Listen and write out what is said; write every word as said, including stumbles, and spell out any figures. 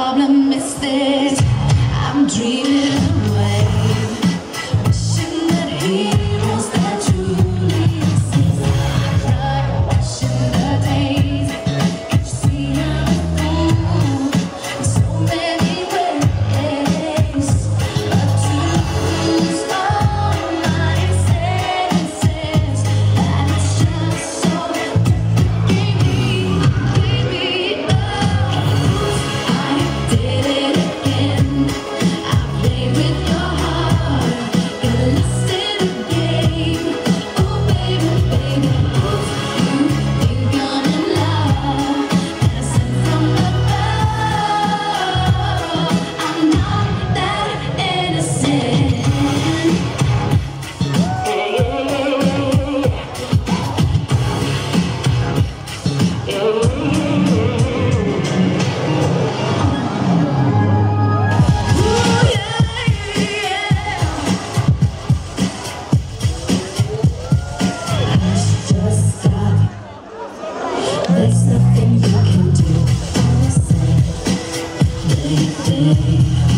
problem is this: I'm dreaming away, wishing that heroes that truly exist. Cry, wishing the days you see I'm a fool in so many ways, but to lose all my senses, that it's just so give me, give me love. I did it again. I played with your heart, got lost in a game. Oh baby, baby, ooh, you think I'm in love, and I sent from above. I'm not that innocent. Ooh, yeah, yeah. Just stop. There's nothing you can do. Say, baby.